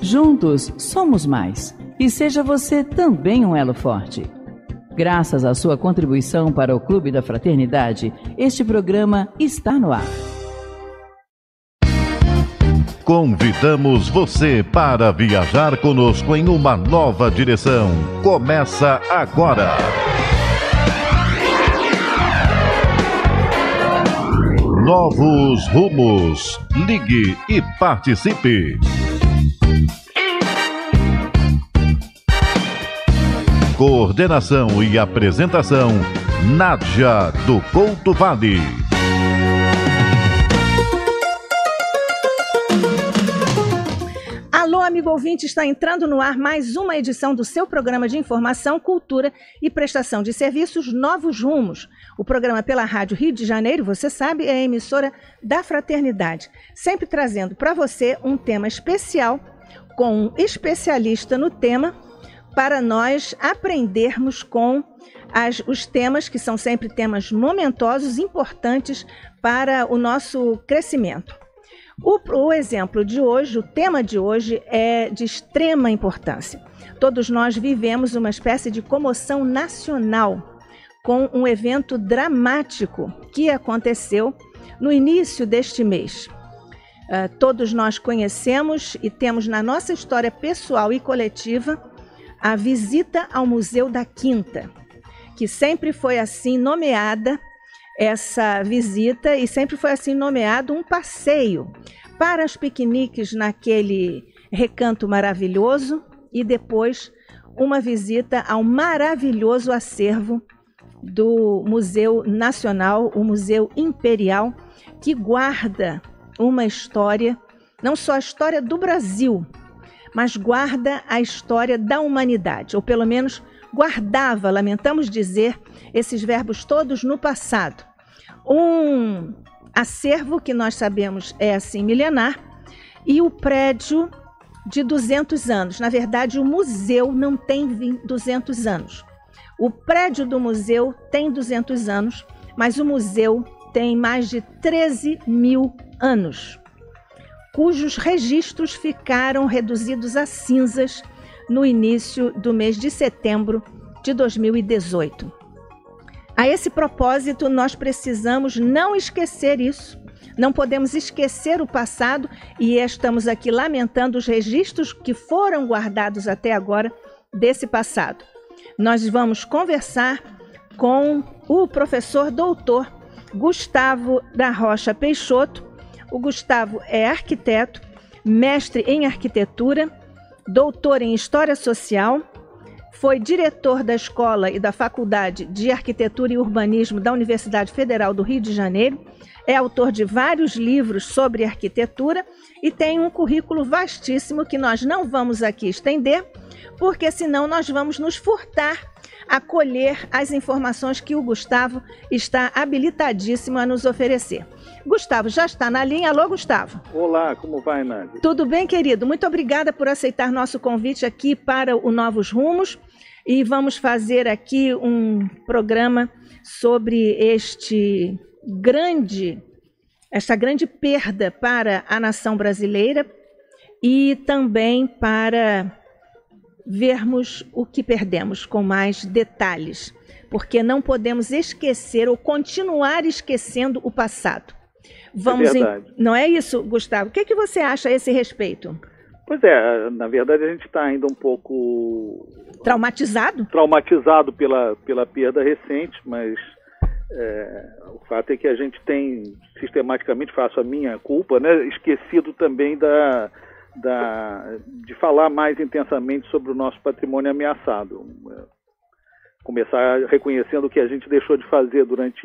Juntos somos mais. E seja você também um elo forte. Graças à sua contribuição para o Clube da Fraternidade, este programa está no ar. Convidamos você para viajar conosco em uma nova direção. Começa agora. Novos rumos. Ligue e participe. Coordenação e apresentação, Nádia do Couto Vale. Alô, amigo ouvinte, está entrando no ar mais uma edição do seu programa de informação, cultura e prestação de serviços Novos Rumos. O programa pela Rádio Rio de Janeiro, você sabe, é a emissora da Fraternidade, sempre trazendo para você um tema especial com um especialista no tema, para nós aprendermos com os temas, que são sempre temas momentosos, importantes para o nosso crescimento. O exemplo de hoje, o tema de hoje é de extrema importância. Todos nós vivemos uma espécie de comoção nacional com um evento dramático que aconteceu no início deste mês. Todos nós conhecemos e temos na nossa história pessoal e coletiva a visita ao Museu da Quinta, que sempre foi assim nomeada essa visita e sempre foi assim nomeado um passeio para os piqueniques naquele recanto maravilhoso e depois uma visita ao maravilhoso acervo do Museu Nacional, o Museu Imperial, que guarda uma história, não só a história do Brasil, mas guarda a história da humanidade, ou pelo menos guardava, lamentamos dizer, esses verbos todos no passado. Um acervo que nós sabemos é assim milenar e o prédio de 200 anos. Na verdade, o museu não tem 200 anos. O prédio do museu tem 200 anos, mas o museu tem mais de 13 mil anos, cujos registros ficaram reduzidos a cinzas no início do mês de setembro de 2018. A esse propósito, nós precisamos não esquecer isso, não podemos esquecer o passado e estamos aqui lamentando os registros que foram guardados até agora desse passado. Nós vamos conversar com o professor doutor Gustavo da Rocha Peixoto. O Gustavo é arquiteto, mestre em arquitetura, doutor em História Social, foi diretor da Escola e da Faculdade de Arquitetura e Urbanismo da Universidade Federal do Rio de Janeiro, é autor de vários livros sobre arquitetura e tem um currículo vastíssimo que nós não vamos aqui estender, porque senão nós vamos nos furtar a colher as informações que o Gustavo está habilitadíssimo a nos oferecer. Gustavo já está na linha. Alô, Gustavo. Olá, como vai, Nádia? Tudo bem, querido? Muito obrigada por aceitar nosso convite aqui para o Novos Rumos e vamos fazer aqui um programa sobre esta grande perda para a nação brasileira e também para vermos o que perdemos com mais detalhes, porque não podemos esquecer ou continuar esquecendo o passado. Não é isso, Gustavo? O que você acha a esse respeito? Pois é, na verdade a gente está ainda um pouco... Traumatizado? Traumatizado pela perda recente, mas o fato é que a gente tem sistematicamente, faço a minha culpa, né, esquecido também de falar mais intensamente sobre o nosso patrimônio ameaçado. Começar reconhecendo o que a gente deixou de fazer durante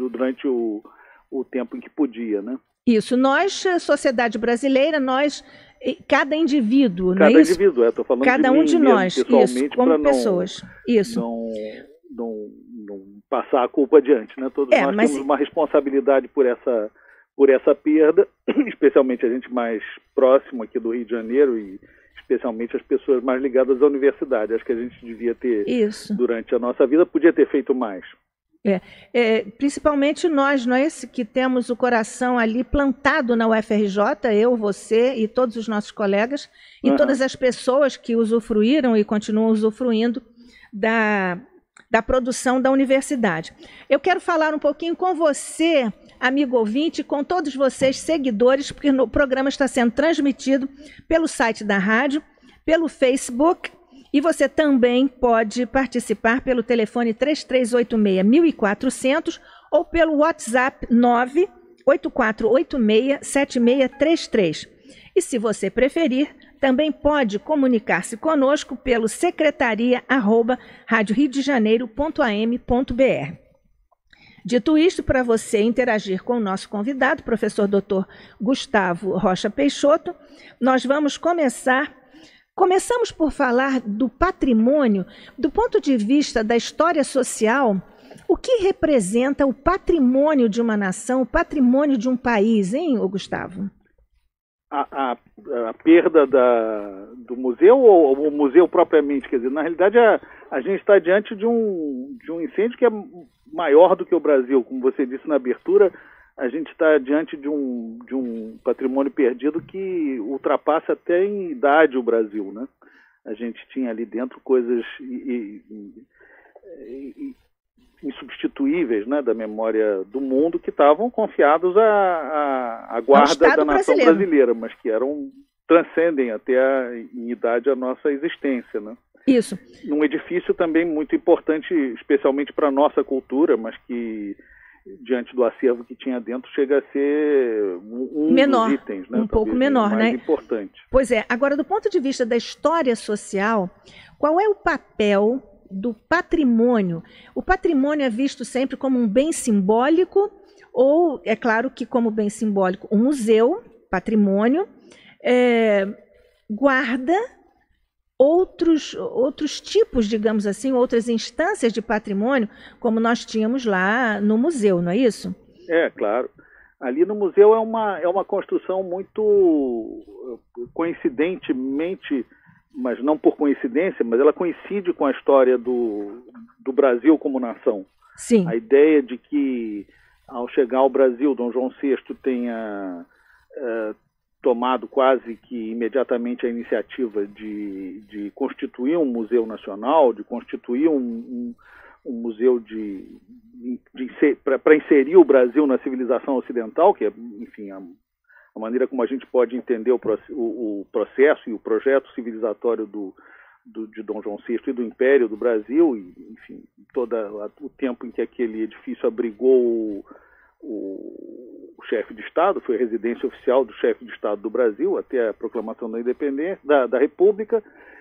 o tempo em que podia, né? Isso, nós, sociedade brasileira, nós, cada indivíduo, cada não é isso? Indivíduo, estou falando cada de mim um de nós, pessoalmente, isso, como pessoas. Isso. Não passar a culpa adiante, né? Todos nós temos uma responsabilidade por essa perda, especialmente a gente mais próximo aqui do Rio de Janeiro e especialmente as pessoas mais ligadas à universidade. Acho que a gente devia ter, durante a nossa vida, podia ter feito mais. Principalmente nós que temos o coração ali plantado na UFRJ, eu, você e todos os nossos colegas, e todas as pessoas que usufruíram e continuam usufruindo da produção da universidade. Eu quero falar um pouquinho com você, amigo ouvinte, com todos vocês, seguidores, porque o programa está sendo transmitido pelo site da rádio, pelo Facebook, e você também pode participar pelo telefone 3386-1400 ou pelo WhatsApp 98486-7633. E se você preferir, também pode comunicar-se conosco pelo secretaria@radioriodejaneiro.am.br. Dito isto, para você interagir com o nosso convidado, professor Dr. Gustavo Rocha Peixoto, nós vamos Começamos por falar do patrimônio, do ponto de vista da história social. O que representa o patrimônio de uma nação, o patrimônio de um país, hein, Gustavo? A perda do museu ou o museu propriamente? Quer dizer, na realidade, a gente está diante de um incêndio que é maior do que o Brasil. Como você disse na abertura, a gente está diante de um patrimônio perdido que ultrapassa até em idade o Brasil, né? A gente tinha ali dentro coisas insubstituíveis, né, da memória do mundo, que estavam confiados à guarda da nação brasileira, mas que transcendem até em idade a nossa existência, né? Isso. Num edifício também muito importante, especialmente para a nossa cultura, mas que diante do acervo que tinha dentro, chega a ser menor, dos itens, né? Um pouco menor, mais né? Importante. Pois é. Agora, do ponto de vista da história social, qual é o papel do patrimônio? O patrimônio é visto sempre como um bem simbólico, ou, é claro que como bem simbólico, o museu, patrimônio, guarda outros tipos, digamos assim, outras instâncias de patrimônio, como nós tínhamos lá no museu, não é isso? Claro. Ali no museu é uma construção muito coincidentemente, mas não por coincidência, mas ela coincide com a história do Brasil como nação. Sim. A ideia de que, ao chegar ao Brasil, Dom João VI tenha tomado quase que imediatamente a iniciativa de constituir um museu nacional, de constituir um museu para inserir o Brasil na civilização ocidental, que é, enfim, a maneira como a gente pode entender o processo e o projeto civilizatório de Dom João VI e do Império do Brasil, e, enfim, todo o tempo em que aquele edifício abrigou o chefe de Estado, foi a residência oficial do chefe de Estado do Brasil até a proclamação da independência, da República.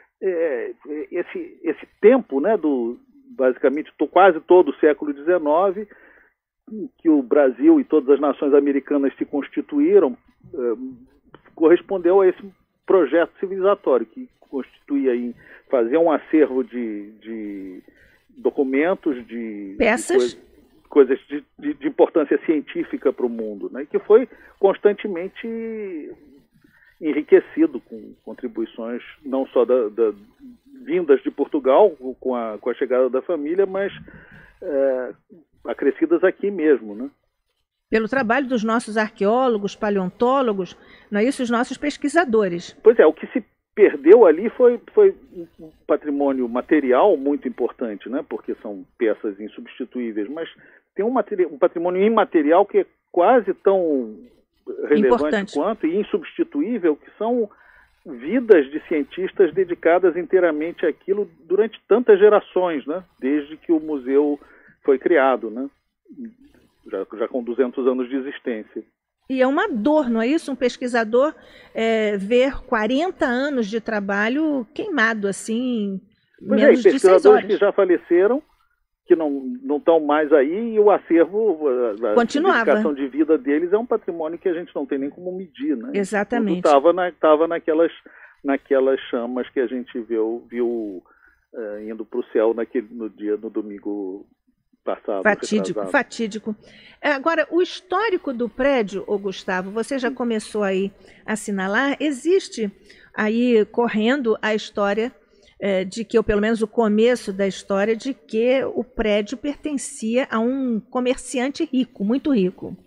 Esse tempo, né, basicamente quase todo o século XIX, que o Brasil e todas as nações americanas se constituíram, correspondeu a esse projeto civilizatório, que constituía em fazer um acervo de documentos, de peças, coisas de importância científica para o mundo, né? E que foi constantemente enriquecido com contribuições não só vindas de Portugal com a chegada da família, mas acrescidas aqui mesmo, né? Pelo trabalho dos nossos arqueólogos, paleontólogos, não é isso? Os nossos pesquisadores. Pois é, o que se perdeu ali foi um patrimônio material muito importante, né? Porque são peças insubstituíveis, mas tem um patrimônio imaterial que é quase tão relevante quanto e insubstituível, que são vidas de cientistas dedicadas inteiramente àquilo durante tantas gerações, né? Desde que o museu foi criado, né? Já com 200 anos de existência. E é uma dor, não é isso? Um pesquisador ver 40 anos de trabalho queimado, assim, menos de 6 horas. Pesquisadores que já faleceram, que não estão mais aí, e o acervo, a dedicação de vida deles é um patrimônio que a gente não tem nem como medir, né? Exatamente. Estava naquelas chamas que a gente viu indo para o céu no domingo passado. Fatídico. Agora, o histórico do prédio, Gustavo, você já começou aí a assinalar, existe aí correndo a história de que, ou pelo menos o começo da história, de que o prédio pertencia a um comerciante rico, muito rico.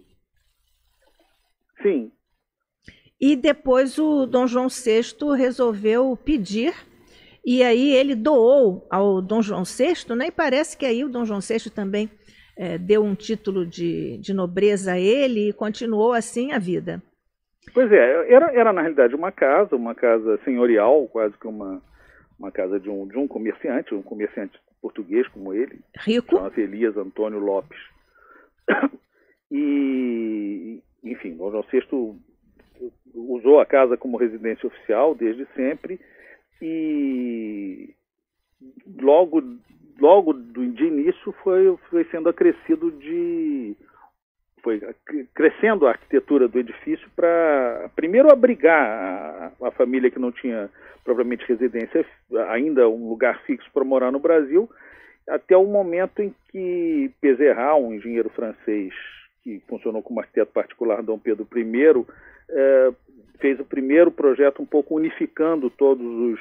Sim. E depois o Dom João VI resolveu pedir, e aí ele doou ao Dom João VI, né? E parece que aí o Dom João VI também deu um título de nobreza a ele e continuou assim a vida. Pois é, era na realidade uma casa senhorial, quase que uma casa de um comerciante português como ele. Rico. Chama-se Elias Antônio Lopes. E, enfim, Dom João VI usou a casa como residência oficial desde sempre e logo de início foi sendo acrescido foi crescendo a arquitetura do edifício para primeiro abrigar a família que não tinha propriamente residência, ainda um lugar fixo para morar no Brasil, até o momento em que Pézerat, um engenheiro francês que funcionou como arquiteto particular Dom Pedro I, fez o primeiro projeto um pouco unificando todos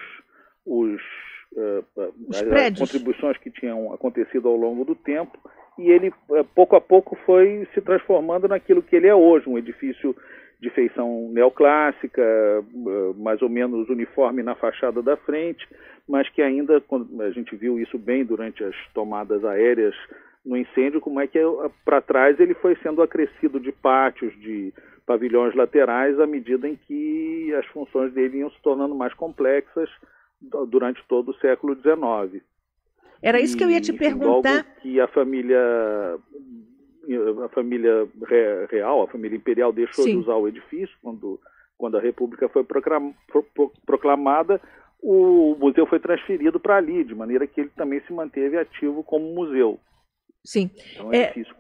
as contribuições que tinham acontecido ao longo do tempo, e ele pouco a pouco foi se transformando naquilo que ele é hoje, um edifício de feição neoclássica, mais ou menos uniforme na fachada da frente, mas que ainda, a gente viu isso bem durante as tomadas aéreas no incêndio, como é que para trás ele foi sendo acrescido de pátios, de pavilhões laterais, à medida em que as funções dele iam se tornando mais complexas durante todo o século XIX. Era isso que eu ia te perguntar. Logo que a família real, a família imperial deixou de usar o edifício, quando a República foi proclamada, o museu foi transferido para ali, de maneira que ele também se manteve ativo como museu. Sim. É um edifício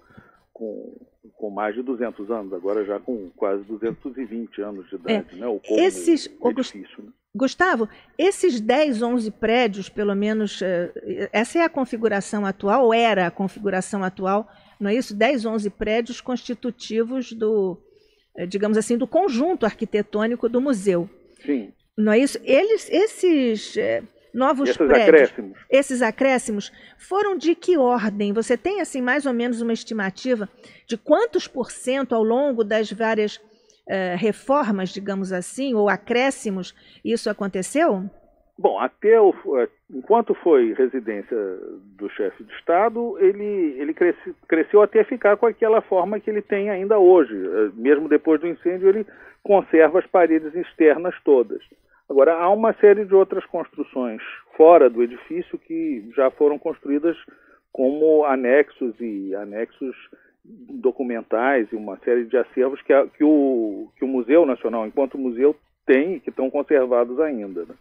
com mais de 200 anos, agora já com quase 220 anos de idade, né? O edifício, né? Gustavo, esses 10, 11 prédios, pelo menos, essa é a configuração atual, ou era a configuração atual, não é isso? 10, 11 prédios constitutivos digamos assim, do conjunto arquitetônico do museu. Sim. Não é isso? Esses novos prédios, esses acréscimos, foram de que ordem? Você tem, assim, mais ou menos uma estimativa de quantos % ao longo das várias reformas, digamos assim, ou acréscimos, isso aconteceu? Bom, enquanto foi residência do chefe de Estado, ele cresceu até ficar com aquela forma que ele tem ainda hoje. Mesmo depois do incêndio, ele conserva as paredes externas todas. Agora, há uma série de outras construções fora do edifício que já foram construídas como anexos documentais e uma série de acervos que o Museu Nacional, enquanto museu, tem e que estão conservados ainda, né?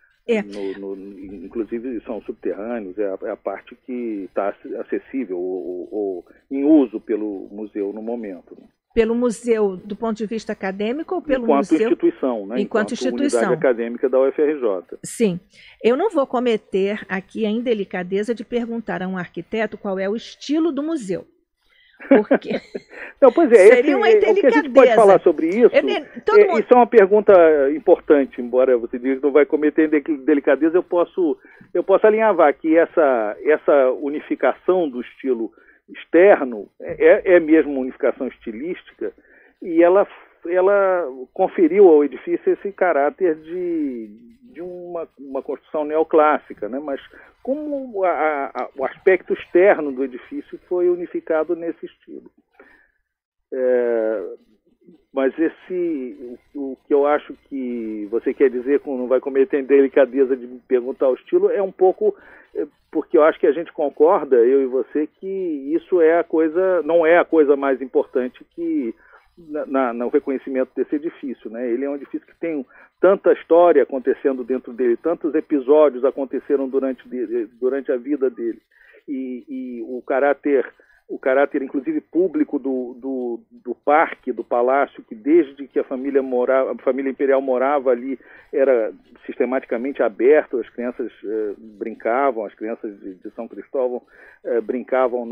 Inclusive são subterrâneos, é a parte que está acessível ou em uso pelo museu no momento, né? Pelo museu do ponto de vista acadêmico ou pelo enquanto museu? Instituição, né? Enquanto instituição. Unidade acadêmica da UFRJ. Sim. Eu não vou cometer aqui a indelicadeza de perguntar a um arquiteto qual é o estilo do museu. Porque não, pois seria uma indelicadeza. O que a gente pode falar sobre isso, isso é uma pergunta importante, embora você diga que não vai cometer delicadeza, eu posso alinhavar que essa unificação do estilo externo é mesmo uma unificação estilística, e ela conferiu ao edifício esse caráter de uma construção neoclássica, né? Mas como o aspecto externo do edifício foi unificado nesse estilo. Mas o que eu acho que você quer dizer com não vai cometer delicadeza de me perguntar o estilo é um pouco porque eu acho que a gente concorda, eu e você, que isso não é a coisa mais importante que no reconhecimento desse edifício, né? Ele é um edifício que tem tanta história acontecendo dentro dele, tantos episódios aconteceram durante a vida dele, e o caráter inclusive público do parque, do palácio, que desde que a família imperial morava ali era sistematicamente aberto, as crianças brincavam, as crianças de São Cristóvão brincavam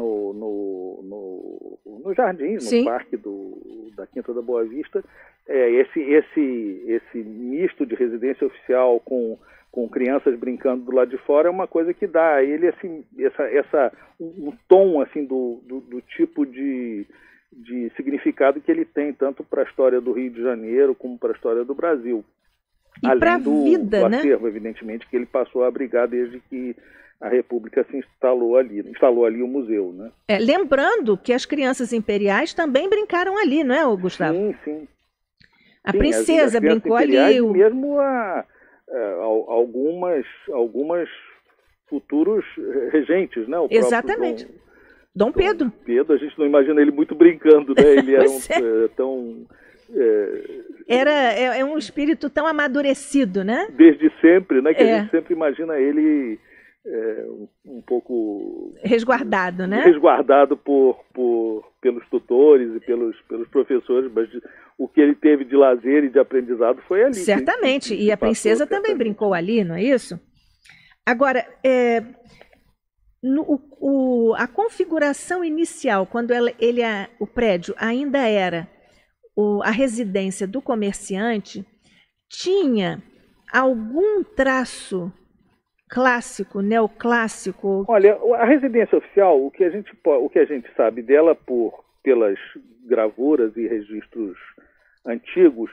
no jardim, no parque da Quinta da Boa Vista. Esse misto de residência oficial com com crianças brincando do lado de fora, é uma coisa que dá a ele assim, um tom assim, do tipo de significado que ele tem, tanto para a história do Rio de Janeiro como para a história do Brasil. E para a vida, do acervo, evidentemente, que ele passou a abrigar desde que a República se instalou ali o museu, né? Lembrando que as crianças imperiais também brincaram ali, não é, Gustavo? Sim, sim. A princesa brincou ali. Mesmo algumas futuros regentes, né? Exatamente. Dom Pedro. A gente não imagina ele muito brincando, né? Ele era tão... É um espírito tão amadurecido, né? Desde sempre, né? Que a gente sempre imagina ele um pouco... resguardado, né? Resguardado pelos tutores e pelos professores, mas o que ele teve de lazer e de aprendizado foi ali. Certamente, e a princesa também brincou ali, não é isso? Agora, a configuração inicial, quando o prédio ainda era a residência do comerciante, tinha algum traço clássico, neoclássico? Olha, a residência oficial, o que a gente sabe dela pelas gravuras e registros antigos,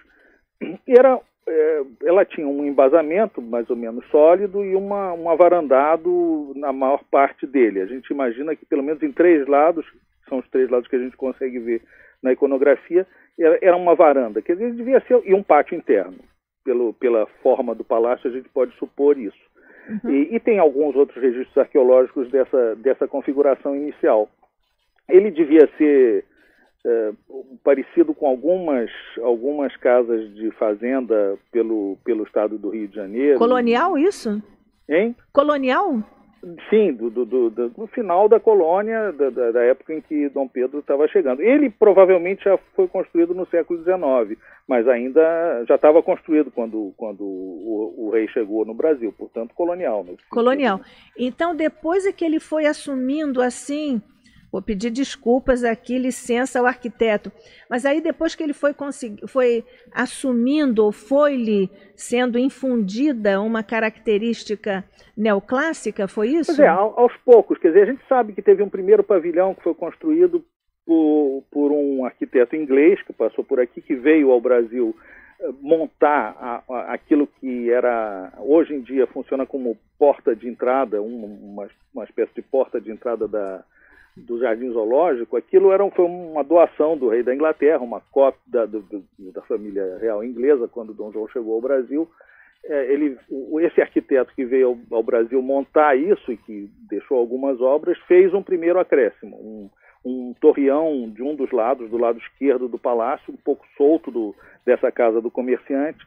ela tinha um embasamento mais ou menos sólido e um avarandado na maior parte dele. A gente imagina que pelo menos em 3 lados, são os 3 lados que a gente consegue ver na iconografia, era uma varanda, quer dizer, devia ser, e um pátio interno. Pela forma do palácio, a gente pode supor isso. Uhum. E tem alguns outros registros arqueológicos dessa configuração inicial. Ele devia ser parecido com algumas casas de fazenda pelo estado do Rio de Janeiro. Colonial, isso? Hein? Colonial? Sim, do final da colônia, da época em que Dom Pedro estava chegando. Ele provavelmente já foi construído no século XIX, mas ainda já estava construído quando o rei chegou no Brasil, portanto colonial. Colonial. Então, depois é que ele foi assumindo assim... Vou pedir desculpas aqui, licença ao arquiteto. Mas aí depois que ele foi assumindo ou foi-lhe sendo infundida uma característica neoclássica, foi isso? Pois aos poucos. Quer dizer, a gente sabe que teve um primeiro pavilhão que foi construído por um arquiteto inglês que passou por aqui, que veio ao Brasil montar aquilo que hoje em dia funciona como porta de entrada, uma espécie de porta de entrada do Jardim Zoológico. Aquilo foi uma doação do rei da Inglaterra, uma cópia da família real inglesa, quando Dom João chegou ao Brasil. Esse arquiteto que veio ao Brasil montar isso e que deixou algumas obras, fez um primeiro acréscimo, um torreão de um dos lados, do lado esquerdo do palácio, um pouco solto dessa casa do comerciante,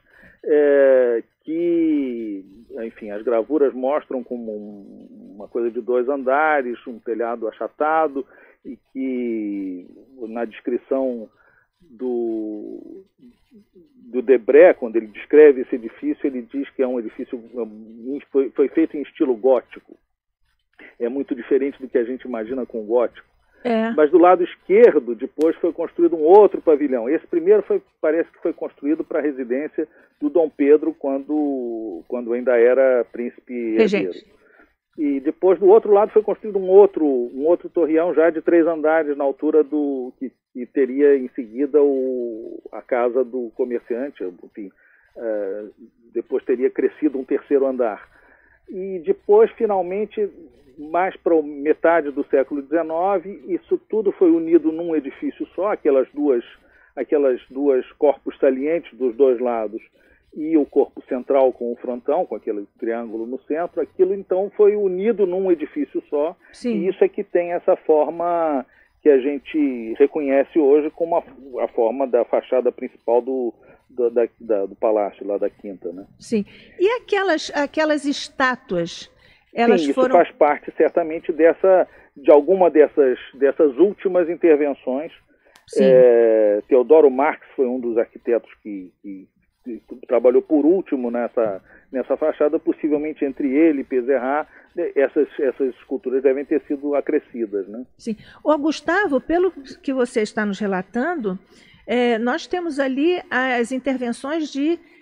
que, enfim, as gravuras mostram como uma coisa de 2 andares, um telhado achatado, e que na descrição do Debré, quando ele descreve esse edifício, ele diz que é um edifício foi feito em estilo gótico. É muito diferente do que a gente imagina com o gótico. Mas do lado esquerdo, depois foi construído um outro pavilhão. Esse primeiro parece que foi construído para a residência do Dom Pedro, quando ainda era príncipe herdeiro. E depois, do outro lado, foi construído um outro torreão já de 3 andares, na altura que teria em seguida a casa do comerciante. Enfim, depois teria crescido um 3º andar. E depois, finalmente, mais para metade do século XIX, isso tudo foi unido num edifício só, aquelas duas corpos salientes dos 2 lados e o corpo central com o frontão, com aquele triângulo no centro. Aquilo então foi unido num edifício só. Sim. E isso é que tem essa forma que a gente reconhece hoje como a forma da fachada principal do palácio, lá da Quinta, né? Sim. E aquelas estátuas? Sim, isso faz parte certamente de alguma dessas últimas intervenções. Teodoro Marx foi um dos arquitetos que trabalhou por último nessa fachada. Possivelmente entre ele e Pézerat, essas esculturas devem ter sido acrescidas, né? Sim. Gustavo, pelo que você está nos relatando, nós temos ali as intervenções de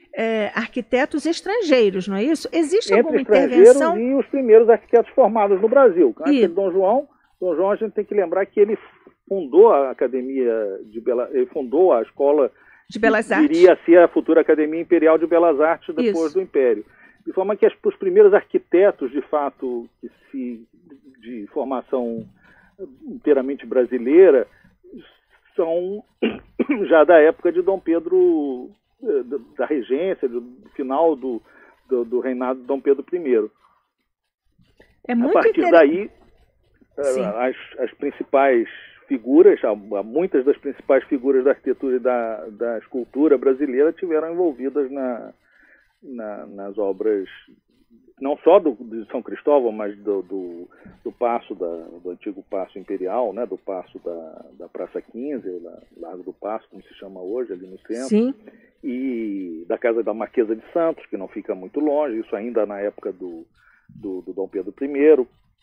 arquitetos estrangeiros, não é isso? Existe entre alguma estrangeiros intervenção? E os primeiros arquitetos formados no Brasil. Dom João, a gente tem que lembrar que ele fundou a ele fundou a escola de Belas Artes. Iria ser a futura Academia Imperial de Belas Artes depois do Império. De forma que os primeiros arquitetos, de fato, de formação inteiramente brasileira, são já da época de Dom Pedro, da regência, do final do reinado de Dom Pedro I. A partir daí, as principais figuras, muitas das principais figuras da arquitetura e da escultura brasileira tiveram envolvidas nas obras, não só de São Cristóvão, mas do Paço, do antigo Paço Imperial, né, do Paço da Praça 15, Largo do Paço, como se chama hoje, ali no centro. Sim. E da Casa da Marquesa de Santos, que não fica muito longe, isso ainda na época do Dom Pedro I.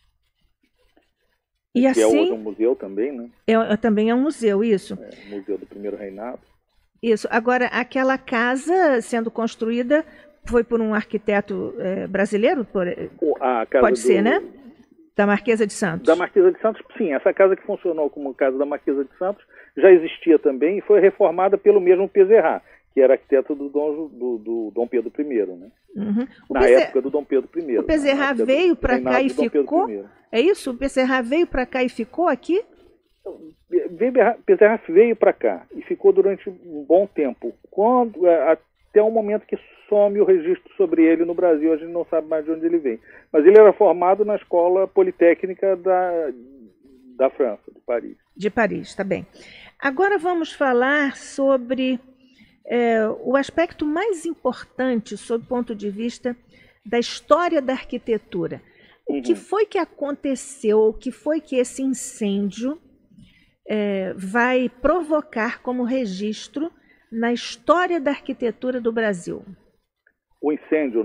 E que assim, é hoje um museu também, né? Também é um museu, isso. Museu do Primeiro Reinado. Isso. Agora, aquela casa sendo construída foi por um arquiteto brasileiro? Pode ser, né? Da Marquesa de Santos. Da Marquesa de Santos, sim. Essa casa que funcionou como casa da Marquesa de Santos já existia também e foi reformada pelo mesmo Peserrat, que era arquiteto do Dom Pedro I, né? Uhum. Na época do Dom Pedro I. O Peserrat veio para cá e ficou? É isso? O Peserrat veio para cá e ficou aqui? Peserrat veio para cá e ficou durante um bom tempo. Até um momento que some o registro sobre ele no Brasil, a gente não sabe mais de onde ele vem. Mas ele era formado na Escola Politécnica da França, de Paris. De Paris, tá bem. Agora vamos falar sobre o aspecto mais importante sob o ponto de vista da história da arquitetura. O que foi que aconteceu, o que foi que esse incêndio vai provocar como registro na história da arquitetura do Brasil? O incêndio,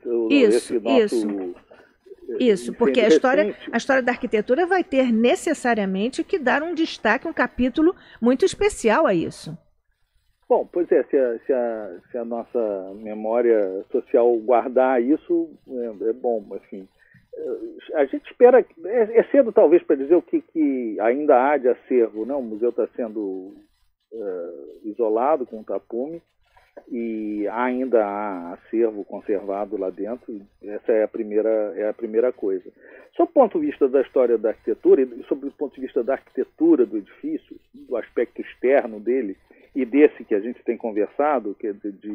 Isso, porque a história da arquitetura vai ter necessariamente que dar um destaque, um capítulo muito especial a isso. Bom, pois se a nossa memória social guardar isso, é bom, assim. A gente espera, é cedo talvez para dizer o que ainda há de acervo, né? O museu está sendo isolado com o tapume e ainda há acervo conservado lá dentro. Essa é a primeira coisa. Sob o ponto de vista da história da arquitetura e sob o ponto de vista da arquitetura do edifício, do aspecto externo dele e desse que a gente tem conversado, que é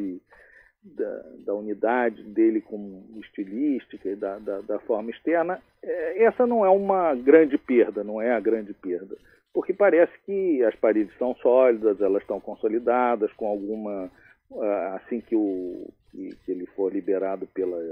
da unidade dele como estilística e da forma externa, essa não é uma grande perda, não é a grande perda, porque parece que as paredes são sólidas, elas estão consolidadas, com alguma, assim que ele for liberado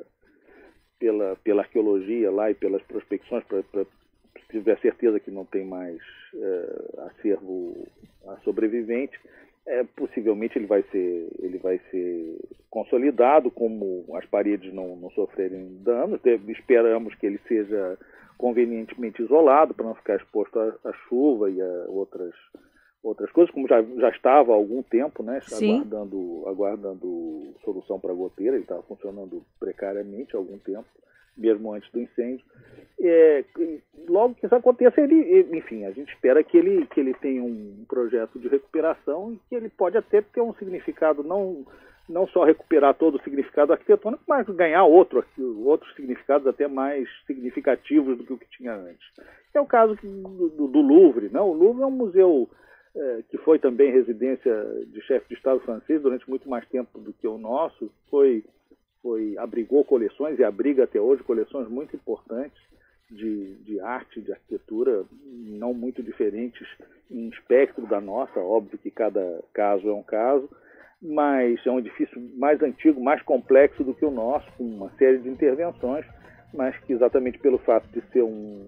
pela arqueologia lá e pelas prospecções, para tiver certeza que não tem mais acervo sobrevivente, possivelmente ele vai ser consolidado, como as paredes não sofrerem danos. Esperamos que ele seja convenientemente isolado para não ficar exposto à chuva e a outras coisas, como já estava há algum tempo, né? Aguardando solução para a goteira. Ele estava funcionando precariamente há algum tempo, mesmo antes do incêndio. Logo que isso aconteça, enfim, a gente espera que ele tenha um projeto de recuperação e que ele pode até ter um significado, não só recuperar todo o significado arquitetônico, mas ganhar outros significados até mais significativos do que o que tinha antes. É o caso do Louvre, né? O Louvre é um museu que foi também residência de chefe de Estado francês durante muito mais tempo do que o nosso, abrigou coleções e abriga até hoje coleções muito importantes de arte, de arquitetura, não muito diferentes em espectro da nossa. Óbvio que cada caso é um caso, mas é um edifício mais antigo, mais complexo do que o nosso, com uma série de intervenções, mas que exatamente pelo fato de ser um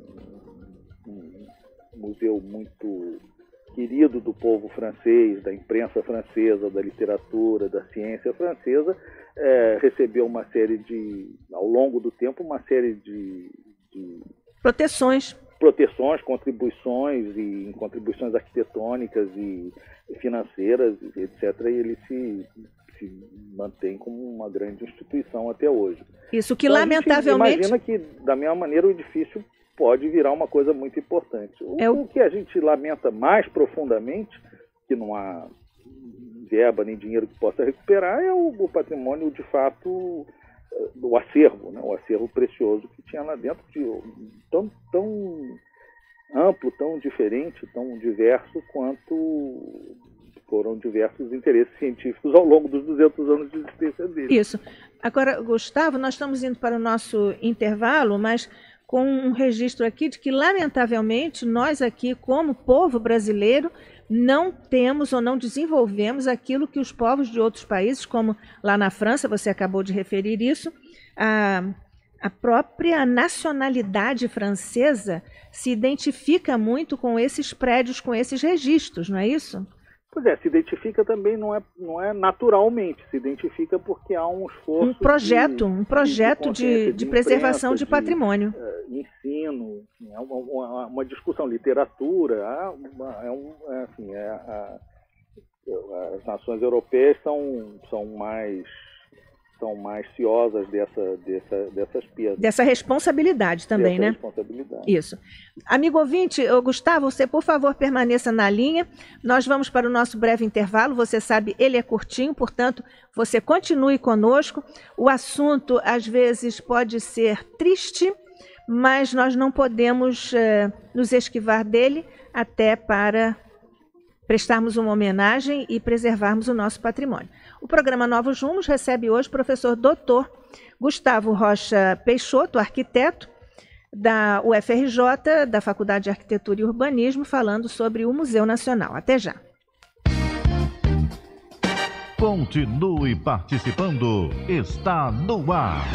museu muito querido do povo francês, da imprensa francesa, da literatura, da ciência francesa, recebeu ao longo do tempo, uma série de proteções, contribuições e contribuições arquitetônicas e financeiras, etc. E ele se se mantém como uma grande instituição até hoje. Isso que, então, lamentavelmente... imagina que, da mesma maneira, o edifício pode virar uma coisa muito importante. O que a gente lamenta mais profundamente, que não há verba nem dinheiro que possa recuperar, é o patrimônio, de fato, do acervo, né? O acervo precioso que tinha lá dentro, tão amplo, tão diferente, tão diverso quanto foram diversos interesses científicos ao longo dos 200 anos de existência dele. Isso. Agora, Gustavo, nós estamos indo para o nosso intervalo, mas com um registro aqui de que, lamentavelmente, nós aqui, como povo brasileiro, não temos ou não desenvolvemos aquilo que os povos de outros países, como lá na França, você acabou de referir isso, a própria nacionalidade francesa se identifica muito com esses prédios, com esses registros, não é isso? Pois é, se identifica também não é naturalmente, se identifica porque há um esforço... Um projeto de preservação de patrimônio. Ensino, é uma discussão, literatura, as nações europeias são mais ciosas dessas perdas. Dessa responsabilidade também, né? Responsabilidade. Isso. Amigo ouvinte, Gustavo, você, por favor, permaneça na linha. Nós vamos para o nosso breve intervalo. Você sabe, ele é curtinho, portanto, você continue conosco. O assunto, às vezes, pode ser triste, mas nós não podemos nos esquivar dele até para prestarmos uma homenagem e preservarmos o nosso patrimônio. O programa Novos Rumos recebe hoje o professor Dr. Gustavo Rocha Peixoto, arquiteto da UFRJ, da Faculdade de Arquitetura e Urbanismo, falando sobre o Museu Nacional. Até já. Continue participando. Está no ar.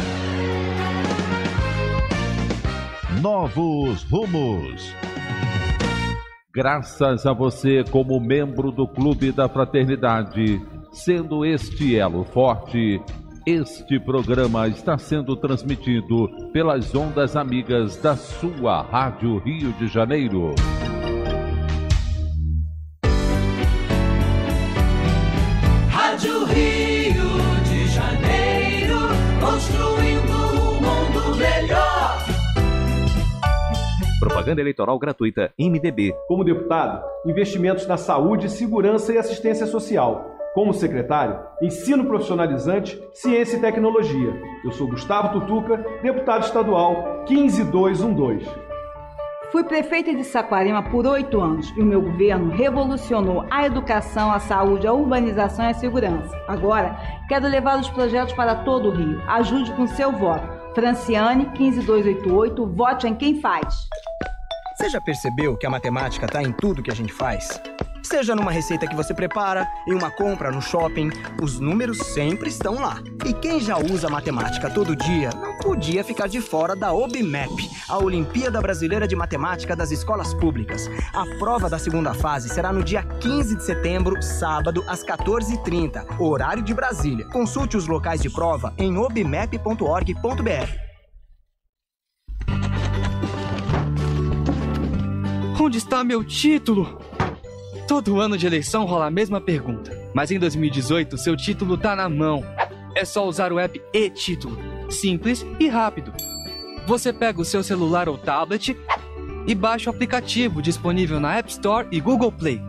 Novos Rumos. Graças a você como membro do Clube da Fraternidade, sendo este elo forte, este programa está sendo transmitido pelas ondas amigas da sua Rádio Rio de Janeiro. Rádio Rio de Janeiro, construindo um mundo melhor. Propaganda eleitoral gratuita, MDB. Como deputado, investimentos na saúde, segurança e assistência social. Como secretário, ensino profissionalizante, ciência e tecnologia. Eu sou Gustavo Tutuca, deputado estadual 15212. Fui prefeita de Saquarema por 8 anos e o meu governo revolucionou a educação, a saúde, a urbanização e a segurança. Agora, quero levar os projetos para todo o Rio. Ajude com seu voto. Franciane, 15288, vote em quem faz. Você já percebeu que a matemática está em tudo que a gente faz? Seja numa receita que você prepara, em uma compra no shopping, os números sempre estão lá. E quem já usa matemática todo dia não podia ficar de fora da OBMAP, a Olimpíada Brasileira de Matemática das Escolas Públicas. A prova da segunda fase será no dia 15 de setembro, sábado, às 14h30, horário de Brasília. Consulte os locais de prova em obmap.org.br. Onde está meu título? Todo ano de eleição rola a mesma pergunta, mas em 2018 seu título tá na mão. É só usar o app e-Título, simples e rápido. Você pega o seu celular ou tablet e baixa o aplicativo disponível na App Store e Google Play.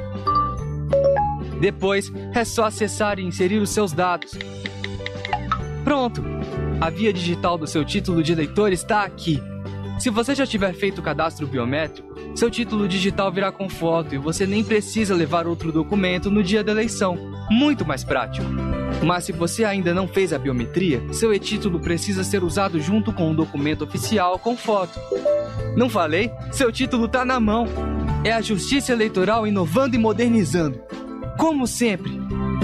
Depois é só acessar e inserir os seus dados. Pronto! A via digital do seu título de eleitor está aqui. Se você já tiver feito o cadastro biométrico, seu título digital virá com foto e você nem precisa levar outro documento no dia da eleição. Muito mais prático. Mas se você ainda não fez a biometria, seu e-título precisa ser usado junto com um documento oficial com foto. Não falei? Seu título tá na mão. É a Justiça Eleitoral inovando e modernizando. Como sempre.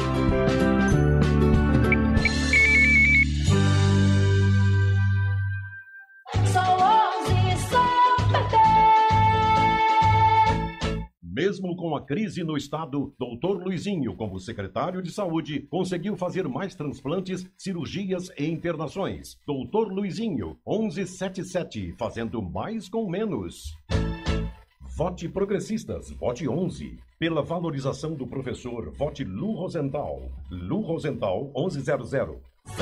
Mesmo com a crise no estado, Dr. Luizinho, como secretário de Saúde, conseguiu fazer mais transplantes, cirurgias e internações. Dr. Luizinho, 1177, fazendo mais com menos. Vote Progressistas, vote 11. Pela valorização do professor, vote Lu Rosenthal. Lu Rosenthal, 1100.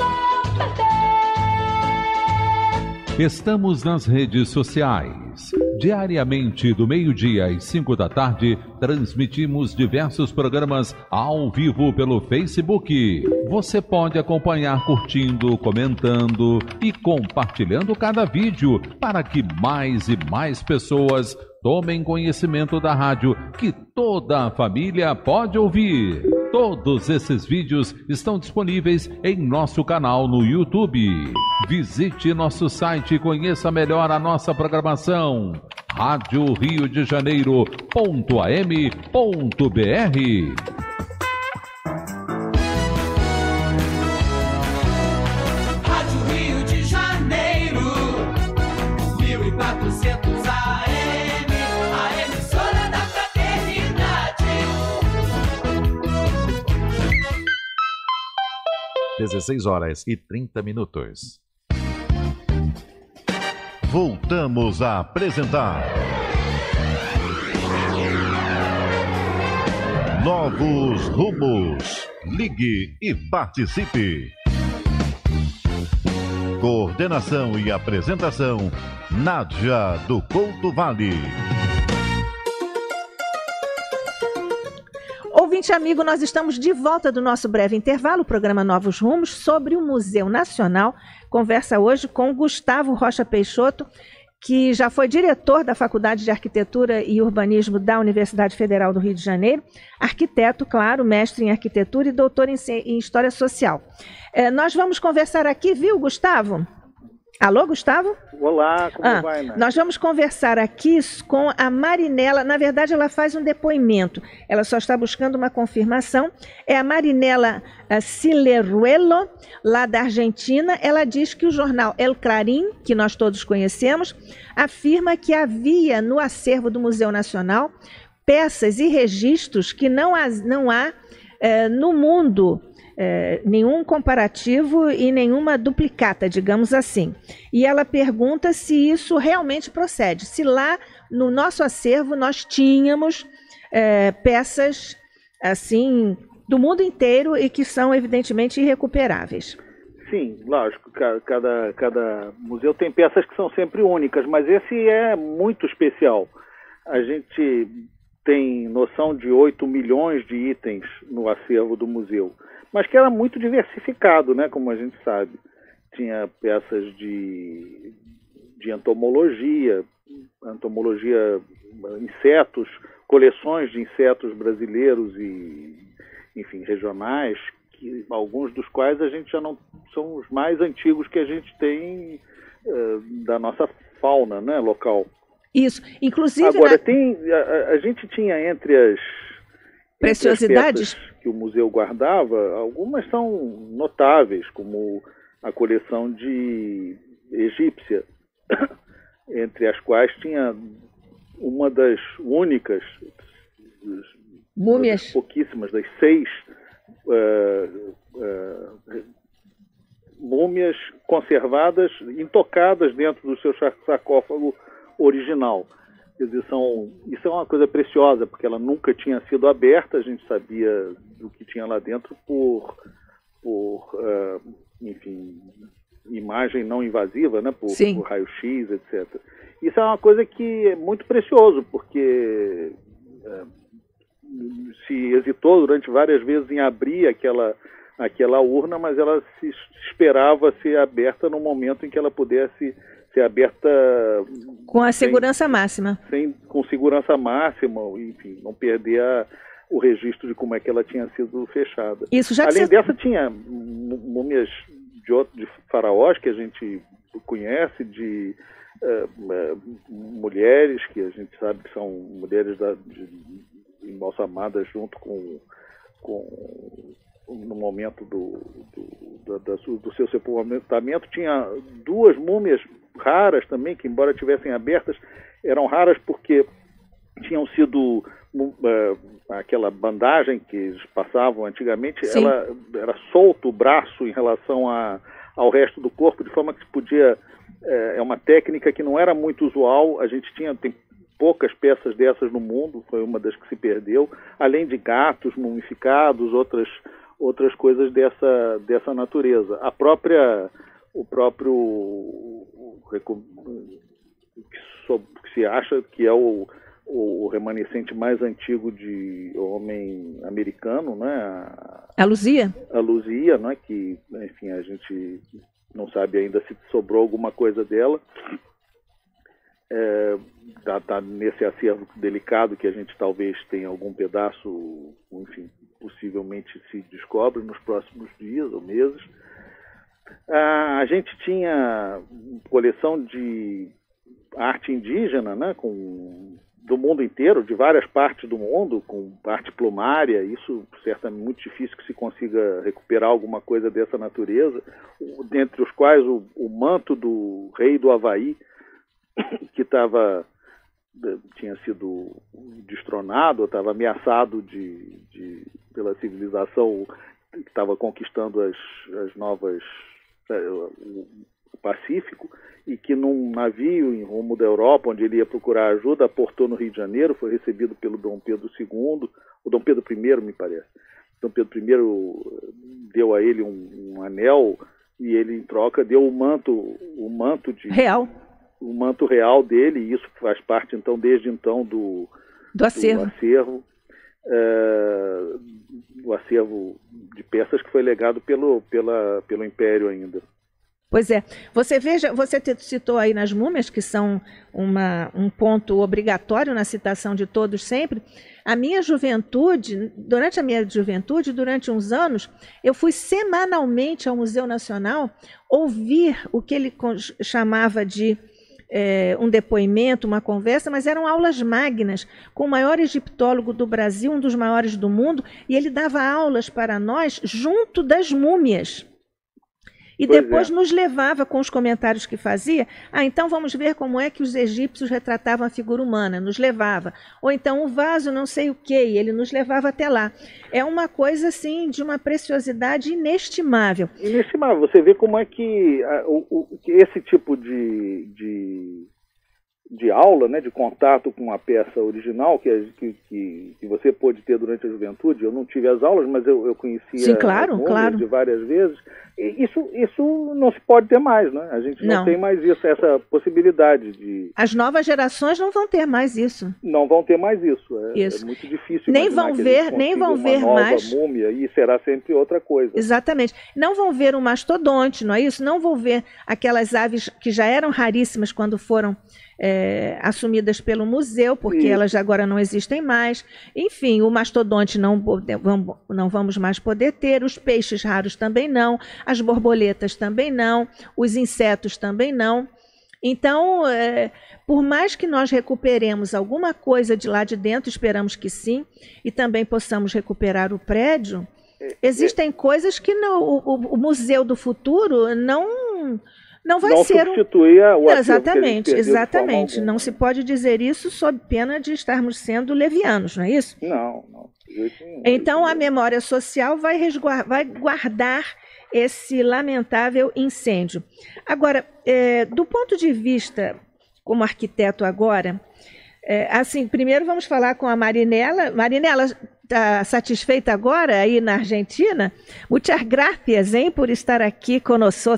Estamos nas redes sociais. Diariamente, do meio-dia às 5 da tarde, transmitimos diversos programas ao vivo pelo Facebook. Você pode acompanhar curtindo, comentando e compartilhando cada vídeo para que mais e mais pessoas tomem conhecimento da rádio que toda a família pode ouvir. Todos esses vídeos estão disponíveis em nosso canal no YouTube. Visite nosso site e conheça melhor a nossa programação. Rádio Rio de Janeiro.am.br. Rádio Rio de Janeiro, 1400 AM, a emissora da fraternidade. 16h30. Voltamos a apresentar Novos Rumos. Ligue e participe. Coordenação e apresentação, Nádia do Couto Vale. Ouvinte amigo, nós estamos de volta do nosso breve intervalo, o programa Novos Rumos, sobre o Museu Nacional. Conversa hoje com Gustavo Rocha Peixoto, que já foi diretor da Faculdade de Arquitetura e Urbanismo da Universidade Federal do Rio de Janeiro, arquiteto, claro, mestre em arquitetura e doutor em História Social. Nós vamos conversar aqui, viu, Gustavo? Alô, Gustavo? Olá, como vai, né? Nós vamos conversar aqui com a Marinela. Na verdade, ela faz um depoimento. Ela só está buscando uma confirmação. É a Marinela Cileruelo, lá da Argentina. Ela diz que o jornal El Clarín, que nós todos conhecemos, afirma que havia no acervo do Museu Nacional peças e registros que não há no mundo. Nenhum comparativo e nenhuma duplicata, digamos assim. E ela pergunta se isso realmente procede, se lá no nosso acervo nós tínhamos peças assim do mundo inteiro e que são evidentemente irrecuperáveis. Sim, lógico, cada museu tem peças que são sempre únicas, mas esse é muito especial. A gente tem noção de 8 milhões de itens no acervo do museu, mas que era muito diversificado, né, como a gente sabe. Tinha peças de entomologia, insetos, coleções de insetos brasileiros e, enfim, regionais, que alguns dos quais a gente já não são os mais antigos que a gente tem da nossa fauna, né, local. Isso, inclusive... Agora, a gente tinha entre as preciosidades que o museu guardava, algumas são notáveis, como a coleção de egípcia, entre as quais tinha uma das únicas, múmias, pouquíssimas, das 6 múmias conservadas, intocadas dentro do seu sarcófago original. Quer dizer, isso é uma coisa preciosa, porque ela nunca tinha sido aberta, a gente sabia do que tinha lá dentro por enfim, imagem não invasiva, né, por raio-x, etc. Isso é uma coisa que é muito precioso, porque se hesitou durante várias vezes em abrir aquela urna, mas ela se esperava ser aberta no momento em que ela pudesse ser aberta com a segurança máxima. Com segurança máxima, enfim, não perder o registro de como é que ela tinha sido fechada. Além dessa, tinha múmias de faraós que a gente conhece, de mulheres que a gente sabe que são mulheres embalsamadas junto com no momento do seu sepultamento. Tinha 2 múmias raras também, que embora tivessem abertas, eram raras porque tinham sido aquela bandagem que eles passavam antigamente, ela era solto o braço em relação ao resto do corpo, de forma que se podia, é uma técnica que não era muito usual. A gente tem poucas peças dessas no mundo, foi uma das que se perdeu, além de gatos mumificados, outras coisas dessa natureza. O que se acha que é o remanescente mais antigo de homem americano, né? A Luzia? A Luzia, né? Que, enfim, a gente não sabe ainda se sobrou alguma coisa dela. Tá nesse acervo delicado que a gente talvez tenha algum pedaço, enfim, possivelmente se descobre nos próximos dias ou meses. A gente tinha coleção de arte indígena, né, do mundo inteiro, de várias partes do mundo, com arte plumária. Isso certamente muito difícil que se consiga recuperar alguma coisa dessa natureza, dentre os quais o manto do rei do Havaí, que tinha sido destronado, estava ameaçado pela civilização que estava conquistando as novas, o Pacífico, e que num navio em rumo da Europa, onde ele ia procurar ajuda, aportou no Rio de Janeiro, foi recebido pelo Dom Pedro II, o Dom Pedro I, me parece. Dom Pedro I deu a ele um anel, e ele, em troca, deu o manto real. O manto real dele, e isso faz parte, então, desde então, do acervo. O acervo de peças que foi legado pelo Império ainda. Pois é. Você citou aí nas múmias, que são um ponto obrigatório na citação de todos sempre. Durante a minha juventude, durante uns anos, eu fui semanalmente ao Museu Nacional ouvir o que ele chamava de um depoimento, uma conversa, mas eram aulas magnas com o maior egiptólogo do Brasil, um dos maiores do mundo, e ele dava aulas para nós junto das múmias. E depois nos levava com os comentários que fazia. Então vamos ver como é que os egípcios retratavam a figura humana. Nos levava. Ou então o vaso não sei o quê, e ele nos levava até lá. É uma coisa assim de uma preciosidade inestimável. Inestimável. Você vê como é que esse tipo de aula, né, de contato com a peça original que você pôde ter durante a juventude. Eu não tive as aulas, mas eu conhecia. Sim, claro. De várias vezes. E isso não se pode ter mais, né? A gente não tem mais isso, essa possibilidade de... As novas gerações não vão ter mais isso. Não vão ter mais isso. É muito difícil. Nem vão ver mais. Múmia, e será sempre outra coisa. Exatamente. Não vão ver um mastodonte, não é isso? Não vão ver aquelas aves que já eram raríssimas quando foram assumidas pelo museu, porque elas agora não existem mais. Enfim, o mastodonte não vamos mais poder ter, os peixes raros também não, as borboletas também não, os insetos também não. Então, por mais que nós recuperemos alguma coisa de lá de dentro, esperamos que sim, e também possamos recuperar o prédio, existem coisas que o Museu do Futuro não vai ser substituir o exatamente. Não se pode dizer isso sob pena de estarmos sendo levianos, não é isso? Não. Então a memória social vai guardar esse lamentável incêndio. Agora, do ponto de vista como arquiteto agora, primeiro vamos falar com a Marinela. Marinela, está satisfeita agora aí na Argentina? Muchas gracias, por estar aqui conosco.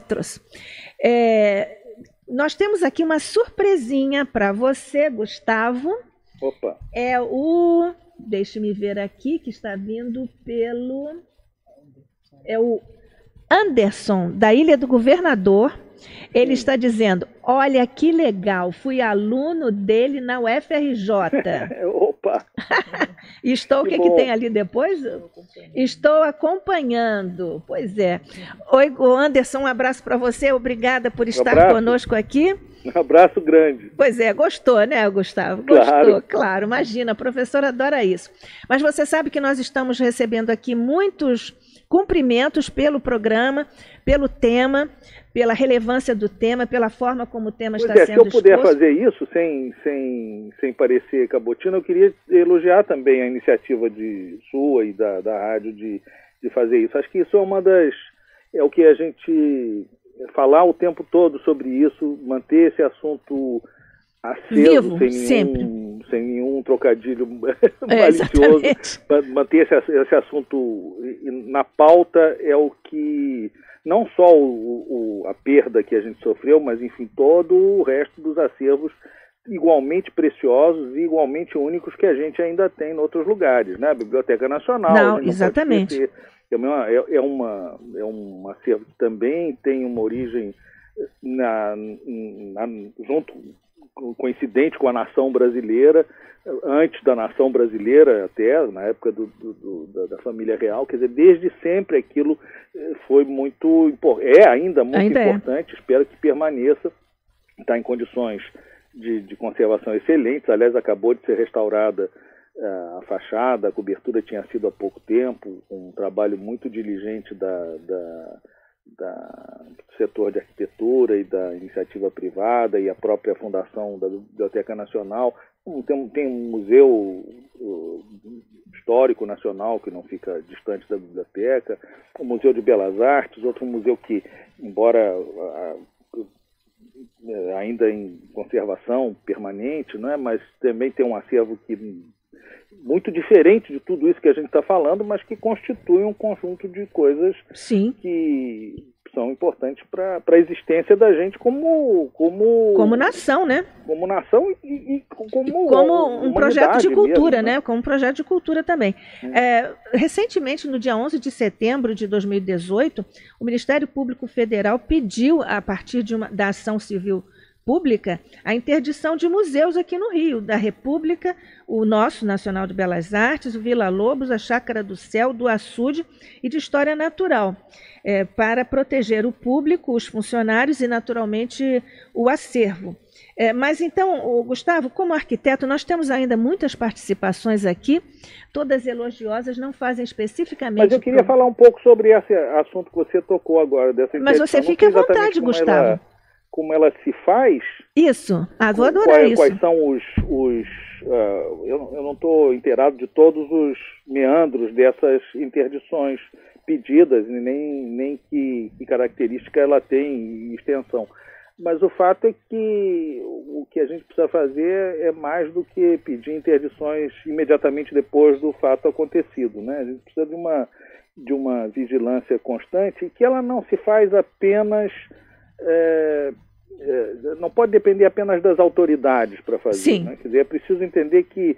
Nós temos aqui uma surpresinha para você, Gustavo. Opa! Deixe-me ver aqui, que está vindo o Anderson, da Ilha do Governador. Ele está dizendo: olha que legal, fui aluno dele na UFRJ. Opa! O que tem ali depois? Estou acompanhando. Pois é. Oi, Anderson, um abraço para você. Obrigada por estar conosco aqui. Um abraço grande. Pois é, gostou, né, Gustavo? Gostou, claro. Imagina, a professora adora isso. Mas você sabe que nós estamos recebendo aqui muitos cumprimentos pelo programa, pelo tema, pela relevância do tema, pela forma como o tema está sendo exposto. Se eu puder fazer isso sem parecer cabotina, eu queria elogiar também a iniciativa sua e da rádio de fazer isso. Acho que isso é o que a gente falar o tempo todo sobre isso, manter esse assunto aceso, vivo, sem nenhum trocadilho malicioso, manter esse assunto na pauta é o que, não só a perda que a gente sofreu, mas enfim, todo o resto dos acervos igualmente preciosos e igualmente únicos que a gente ainda tem em outros lugares, né? A Biblioteca Nacional. Não, exatamente. É um acervo que também tem uma origem coincidente com a nação brasileira, antes da nação brasileira até, na época da família real. Quer dizer, desde sempre aquilo foi muito importante, ainda muito importante, espero que permaneça, está em condições de conservação excelentes. Aliás, acabou de ser restaurada a fachada, a cobertura tinha sido há pouco tempo, um trabalho muito diligente do setor de arquitetura e da iniciativa privada e a própria fundação da Biblioteca Nacional. Tem um museu histórico nacional que não fica distante da biblioteca, o Museu de Belas Artes, outro museu que, embora ainda em conservação permanente, né, mas também tem um acervo que muito diferente de tudo isso que a gente está falando, mas que constitui um conjunto de coisas que são importantes para a existência da gente como nação, né? Como nação e como um projeto de cultura, mesmo, né? Como um projeto de cultura também. Recentemente, no dia 11 de setembro de 2018, o Ministério Público Federal pediu, a partir da ação civil pública, a interdição de museus aqui no Rio, da República, o nosso Nacional de Belas Artes, o Vila Lobos, a Chácara do Céu, do Açude e de História Natural, para proteger o público, os funcionários e, naturalmente, o acervo. Mas então, Gustavo, como arquiteto, nós temos ainda muitas participações aqui, todas elogiosas, não fazem especificamente... Mas eu queria falar um pouco sobre esse assunto que você tocou agora, dessa interdição. Mas você fica à vontade, Gustavo. Como ela se faz. Isso, vou adorar isso. Quais são eu não estou inteirado de todos os meandros dessas interdições pedidas, nem que característica ela tem e extensão. Mas o fato é que o que a gente precisa fazer é mais do que pedir interdições imediatamente depois do fato acontecido, né? A gente precisa de uma vigilância constante e que ela não se faz apenas... não pode depender apenas das autoridades para fazer, né? Quer dizer, é preciso entender que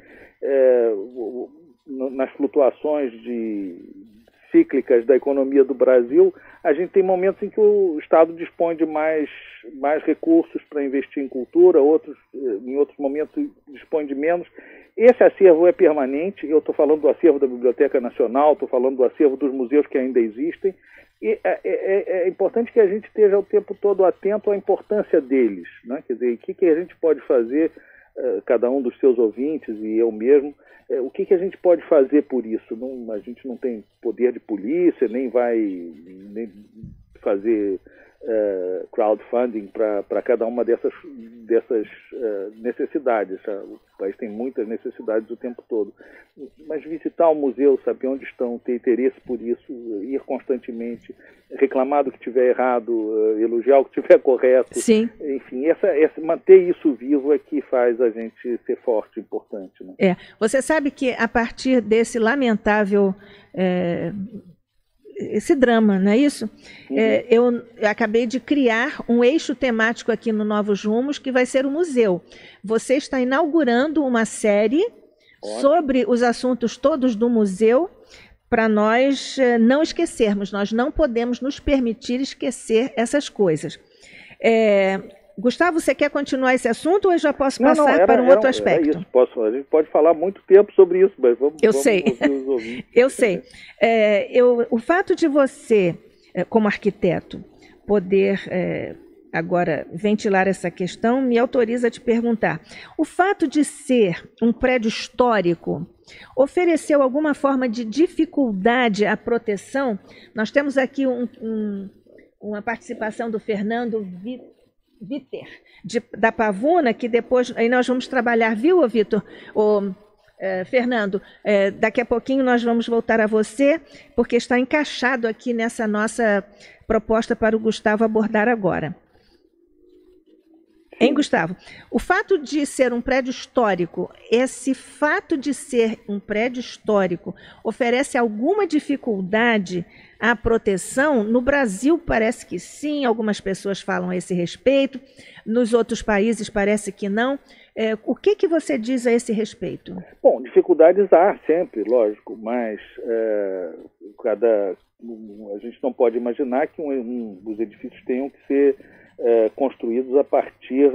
nas flutuações cíclicas da economia do Brasil, a gente tem momentos em que o Estado dispõe de mais recursos para investir em cultura, em outros momentos dispõe de menos. Esse acervo é permanente. Eu estou falando do acervo da Biblioteca Nacional, estou falando do acervo dos museus que ainda existem. E é importante que a gente esteja o tempo todo atento à importância deles, né? Quer dizer, o que a gente pode fazer, cada um dos seus ouvintes e eu mesmo, o que a gente pode fazer por isso? A gente não tem poder de polícia, nem vai fazer crowdfunding para cada uma dessas necessidades. O país tem muitas necessidades o tempo todo. Mas visitar o museu, saber onde estão, ter interesse por isso, ir constantemente, reclamar do que estiver errado, elogiar o que estiver correto. Sim. Enfim, manter isso vivo é que faz a gente ser forte e importante, né? Você sabe que a partir desse lamentável... esse drama, não é isso? Eu acabei de criar um eixo temático aqui no Novos Rumos, que vai ser o museu. Você está inaugurando uma série sobre os assuntos todos do museu, para nós não esquecermos. Nós não podemos nos permitir esquecer essas coisas. Gustavo, você quer continuar esse assunto ou eu já posso passar para um outro aspecto? A gente pode falar muito tempo sobre isso, mas vamos ouvir os ouvintes. Eu sei. O fato de você, como arquiteto, poder agora ventilar essa questão me autoriza a te perguntar. O fato de ser um prédio histórico ofereceu alguma forma de dificuldade à proteção? Nós temos aqui uma participação do Fernando Viter, da Pavuna, que depois aí nós vamos trabalhar, viu, Vitor? Fernando, daqui a pouquinho nós vamos voltar a você, porque está encaixado aqui nessa nossa proposta para o Gustavo abordar agora. Hein, Gustavo? O fato de ser um prédio histórico, esse fato de ser um prédio histórico oferece alguma dificuldade à proteção? No Brasil parece que sim, algumas pessoas falam a esse respeito, nos outros países parece que não. O que você diz a esse respeito? Bom, dificuldades há sempre, lógico, mas a gente não pode imaginar que os edifícios tenham que ser construídos a partir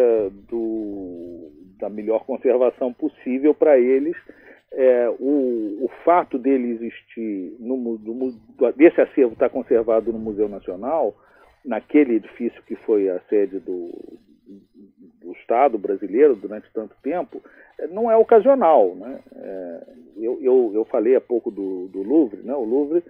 da melhor conservação possível para eles. O fato dele existir, desse acervo estar conservado no Museu Nacional, naquele edifício que foi a sede do Estado brasileiro durante tanto tempo, não é ocasional, né? Eu falei há pouco do Louvre, né? O Louvre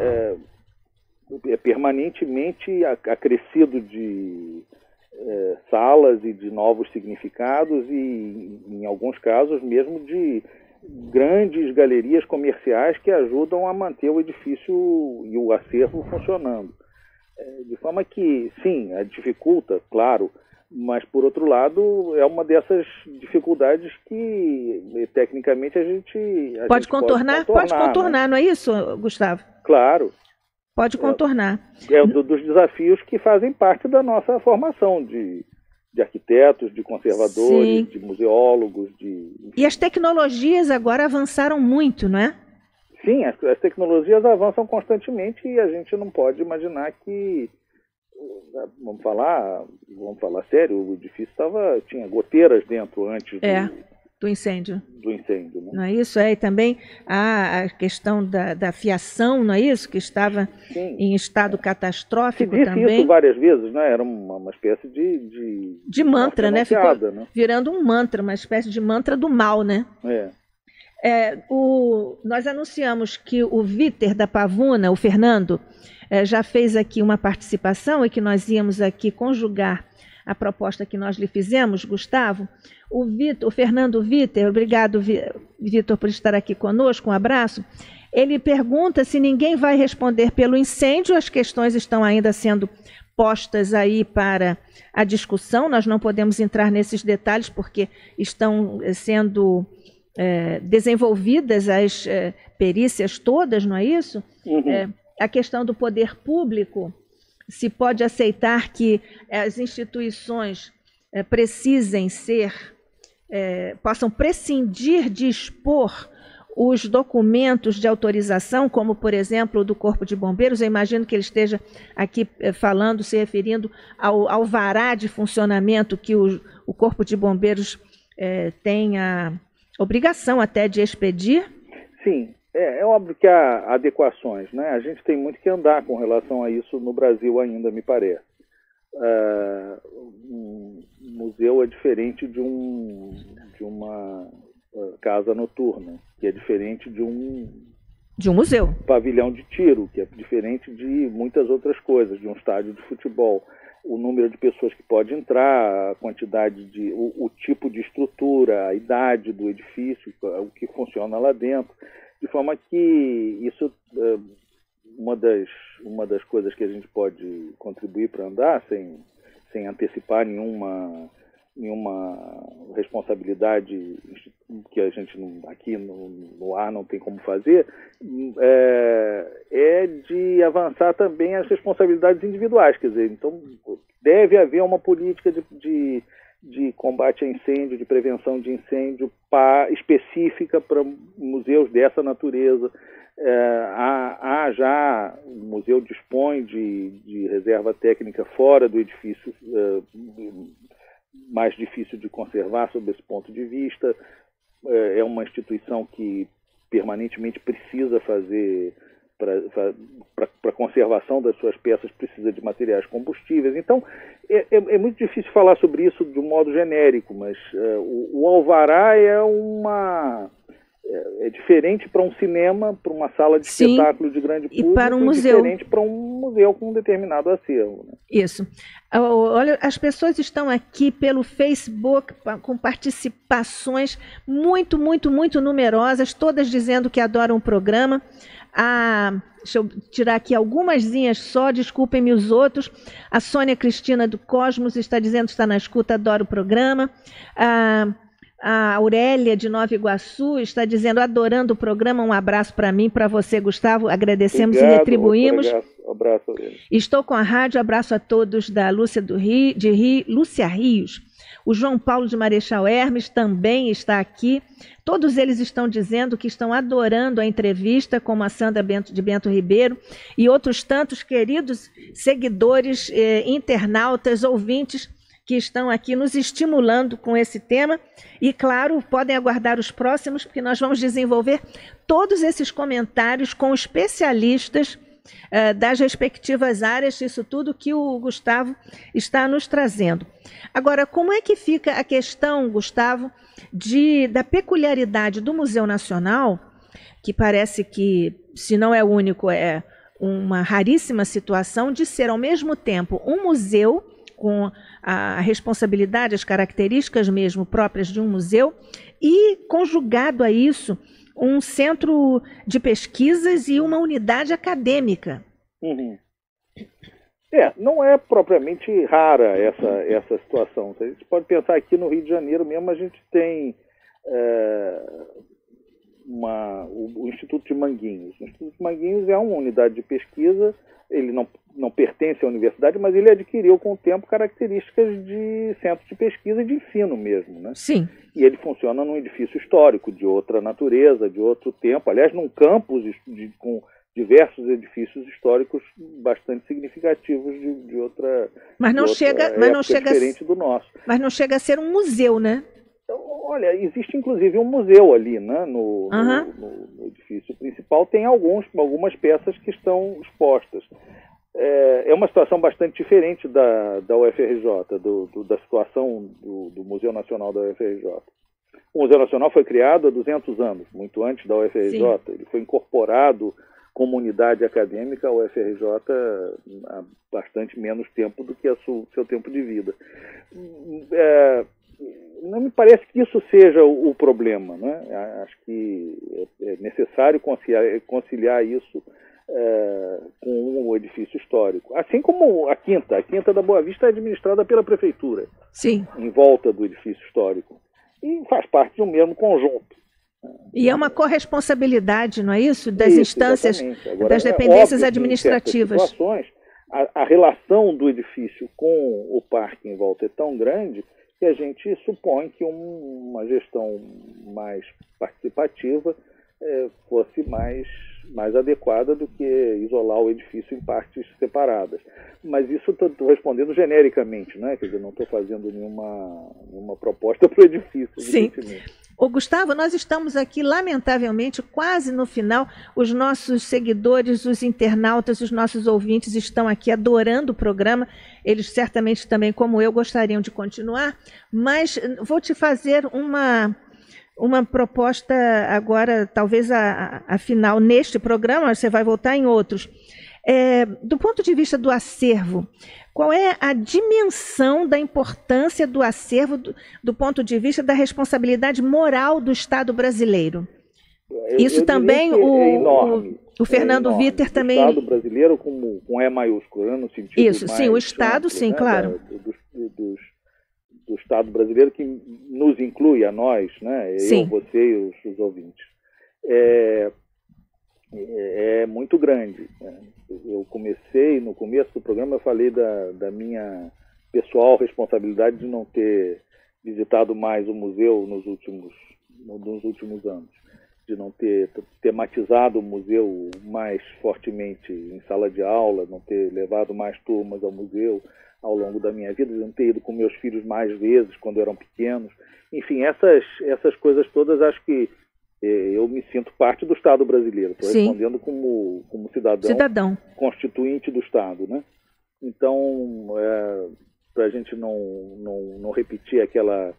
é permanentemente acrescido de salas e de novos significados e, em alguns casos, mesmo de grandes galerias comerciais que ajudam a manter o edifício e o acervo funcionando. De forma que, sim, dificulta, claro, mas, por outro lado, é uma dessas dificuldades que, tecnicamente, a gente pode contornar? Pode contornar, né? Não é isso, Gustavo? Claro. Pode contornar. Dos desafios que fazem parte da nossa formação de arquitetos, de conservadores, sim, de museólogos. E as tecnologias agora avançaram muito, não é? Sim, as tecnologias avançam constantemente e a gente não pode imaginar que... Vamos falar sério, o edifício tinha goteiras dentro antes do incêndio. Né? Não é isso? E também a questão da fiação, não é isso? Que estava, sim, em estado catastrófico se disse também. Isso várias vezes, né? Era uma espécie de mantra, né? Ficou, né? Virando um mantra, uma espécie de mantra do mal, né? Nós anunciamos que o Víter da Pavuna, o Fernando, já fez aqui uma participação e que nós íamos aqui conjugar a proposta que nós lhe fizemos, Gustavo. O Fernando Víter, obrigado, Vitor, por estar aqui conosco, um abraço. Ele pergunta se ninguém vai responder pelo incêndio, as questões estão ainda sendo postas aí para a discussão, nós não podemos entrar nesses detalhes porque estão sendo desenvolvidas as perícias todas, não é isso? Uhum. A questão do poder público, se pode aceitar que as instituições possam prescindir de expor os documentos de autorização, como, por exemplo, o do Corpo de Bombeiros. Eu imagino que ele esteja aqui se referindo ao alvará de funcionamento que o Corpo de Bombeiros tem a obrigação até de expedir. Sim. É óbvio que há adequações, né? A gente tem muito que andar com relação a isso no Brasil ainda, me parece. Um museu é diferente de uma casa noturna, que é diferente de um museu. Pavilhão de tiro, que é diferente de muitas outras coisas, de um estádio de futebol. O número de pessoas que pode entrar, a quantidade o tipo de estrutura, a idade do edifício, o que funciona lá dentro. De forma que isso, uma das coisas que a gente pode contribuir para andar, sem antecipar nenhuma responsabilidade que a gente aqui no ar não tem como fazer, é de avançar também as responsabilidades individuais. Quer dizer, então deve haver uma política de combate a incêndio, de prevenção de incêndio específica para museus dessa natureza. O museu dispõe de reserva técnica fora do edifício, mais difícil de conservar sob esse ponto de vista. É uma instituição que permanentemente precisa fazer, para a conservação das suas peças, precisa de materiais combustíveis. Então, é muito difícil falar sobre isso de um modo genérico, mas o alvará é é diferente para um cinema, para uma sala de espetáculo de grande público, e para um museu. Diferente para um museu com um determinado acervo. Né? Isso. Olha, as pessoas estão aqui pelo Facebook com participações muito numerosas, todas dizendo que adoram o programa. Deixa eu tirar aqui algumasinhas só, desculpem-me os outros. A Sônia Cristina do Cosmos está dizendo que está na escuta, adora o programa. A Aurélia de Nova Iguaçu está dizendo, adorando o programa, um abraço para mim, para você, Gustavo, agradecemos. Obrigado, e retribuímos. Abraço, Aurélia. Estou com a rádio, abraço a todos da Lúcia Lúcia Rios. O João Paulo de Marechal Hermes também está aqui. Todos eles estão dizendo que estão adorando a entrevista, como a Sandra de Bento Ribeiro e outros tantos queridos seguidores, internautas, ouvintes, que estão aqui nos estimulando com esse tema. E, claro, podem aguardar os próximos, porque nós vamos desenvolver todos esses comentários com especialistas das respectivas áreas, isso tudo que o Gustavo está nos trazendo. Agora, como é que fica a questão, Gustavo, da peculiaridade do Museu Nacional, que parece que, se não é único, é uma raríssima situação de ser, ao mesmo tempo, um museu com a responsabilidade, as características mesmo próprias de um museu, e conjugado a isso, um centro de pesquisas e uma unidade acadêmica. Uhum. Não é propriamente rara essa situação. A gente pode pensar aqui no Rio de Janeiro mesmo, a gente tem o Instituto de Manguinhos. O Instituto de Manguinhos é uma unidade de pesquisa, ele não pertence à universidade, mas ele adquiriu com o tempo características de centro de pesquisa e de ensino mesmo, né? Sim. E ele funciona num edifício histórico, de outra natureza, de outro tempo, aliás, num campus com diversos edifícios históricos bastante significativos de outra, mas não chega diferente do nosso. Mas não chega a ser um museu, né? Então, olha, existe inclusive um museu ali, né? No edifício principal tem algumas peças que estão expostas. É uma situação bastante diferente da UFRJ, da situação do Museu Nacional da UFRJ. O Museu Nacional foi criado há 200 anos, muito antes da UFRJ. Sim. Ele foi incorporado como unidade acadêmica à UFRJ há bastante menos tempo do que seu tempo de vida. Não me parece que isso seja o problema, né? Acho que é necessário conciliar isso com o edifício histórico. Assim como a Quinta da Boa Vista é administrada pela Prefeitura. Sim. Em volta do edifício histórico. E faz parte de um mesmo conjunto. E é uma corresponsabilidade, não é isso? Das instâncias, agora, das dependências administrativas. Em certas situações, a relação do edifício com o parque em volta é tão grande que a gente supõe que uma gestão mais participativa fosse mais adequada do que isolar o edifício em partes separadas. Mas isso estou respondendo genericamente, né? Quer dizer, não estou fazendo nenhuma proposta para o edifício. Sim. Ô, Gustavo, nós estamos aqui, lamentavelmente, quase no final. Os nossos seguidores, os internautas, os nossos ouvintes estão aqui adorando o programa. Eles certamente também, como eu, gostariam de continuar. Mas vou te fazer uma proposta agora, talvez a final neste programa, você vai voltar em outros. Do ponto de vista do acervo, qual é a dimensão da importância do acervo do ponto de vista da responsabilidade moral do Estado brasileiro? Isso também o Fernando Witter também... O Estado brasileiro com E maiúsculo, né, no sentido isso, mais sim, o Estado, amplo, sim, né, claro. Do Estado brasileiro, que nos inclui a nós, né? Eu, você e os ouvintes. É muito grande. Né? Eu comecei, no começo do programa, eu falei da minha pessoal responsabilidade de não ter visitado mais o museu nos últimos anos, de não ter tematizado o museu mais fortemente em sala de aula, não ter levado mais turmas ao museu ao longo da minha vida, de não ter ido com meus filhos mais vezes quando eram pequenos. Enfim, essas coisas todas, acho que eu me sinto parte do Estado brasileiro. Estou respondendo como cidadão constituinte do Estado, né? Então, para a gente não repetir aquela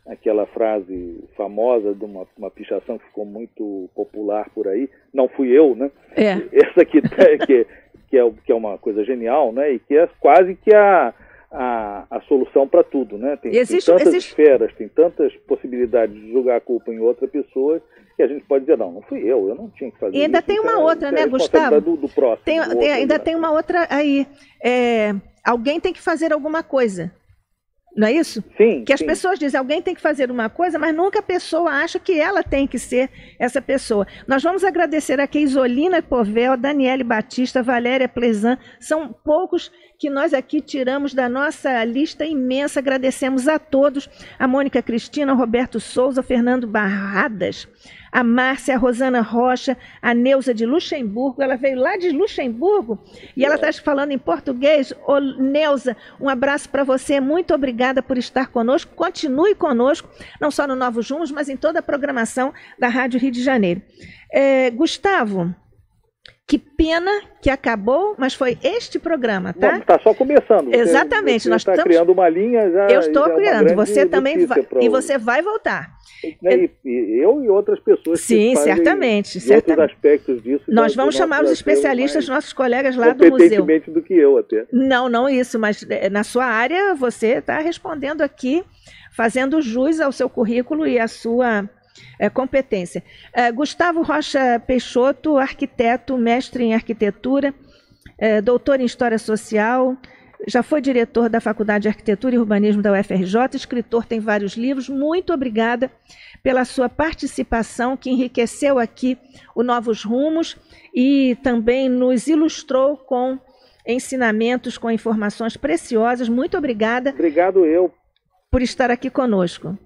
aquela frase famosa de uma pichação que ficou muito popular por aí, não fui eu, né? Essa aqui que é uma coisa genial, né? E que é quase que a solução para tudo, né? Tem tantas esferas, tem tantas possibilidades de jogar a culpa em outra pessoa que a gente pode dizer, não fui eu não tinha que fazer isso. E ainda tem uma outra, né, Gustavo? Do próximo, ainda tem uma outra aí. Alguém tem que fazer alguma coisa. Não é isso? Sim. Que as pessoas dizem, alguém tem que fazer uma coisa, mas nunca a pessoa acha que ela tem que ser essa pessoa. Nós vamos agradecer aqui Isolina Povel, Daniele Batista, Valéria Plezan. São poucos que nós aqui tiramos da nossa lista imensa. Agradecemos a todos. A Mônica Cristina, o Roberto Souza, o Fernando Barradas, a Márcia, a Rosana Rocha, a Neuza de Luxemburgo. Ela veio lá de Luxemburgo e ela está falando em português. Ô, Neuza, um abraço para você. Muito obrigada por estar conosco. Continue conosco, não só no Novos Rumos, mas em toda a programação da Rádio Rio de Janeiro. Gustavo, que pena que acabou, mas foi este programa, tá? Está só começando. Exatamente. Nós estamos criando uma linha já. Eu estou criando. Você também vai. E você vai voltar. E eu e outras pessoas. Sim, que certamente. Outros aspectos disso. Nós vamos chamar os especialistas, nossos colegas lá do museu. Competentemente do que eu até. Não isso, mas na sua área você está respondendo aqui, fazendo jus ao seu currículo e à sua competência. Gustavo Rocha Peixoto, arquiteto, mestre em arquitetura, doutor em História Social, já foi diretor da Faculdade de Arquitetura e Urbanismo da UFRJ, escritor, tem vários livros. Muito obrigada pela sua participação, que enriqueceu aqui o Novos Rumos e também nos ilustrou com ensinamentos, com informações preciosas. Muito obrigada. Obrigado eu. Por estar aqui conosco.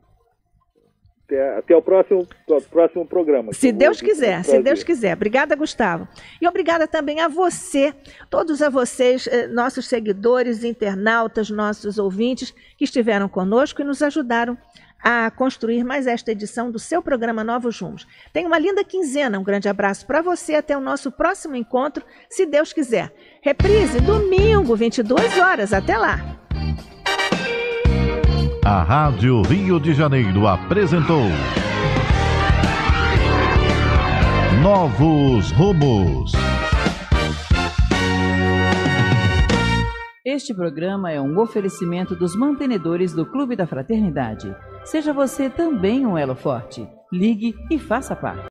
Até o próximo programa. Se Deus quiser, se Deus quiser. Obrigada, Gustavo. E obrigada também a você, todos a vocês, nossos seguidores, internautas, nossos ouvintes que estiveram conosco e nos ajudaram a construir mais esta edição do seu programa Novos Rumos. Tenha uma linda quinzena, um grande abraço para você, até o nosso próximo encontro, se Deus quiser. Reprise, domingo, 22 horas, até lá. A Rádio Rio de Janeiro apresentou Novos Rumos. Este programa é um oferecimento dos mantenedores do Clube da Fraternidade. Seja você também um elo forte. Ligue e faça parte.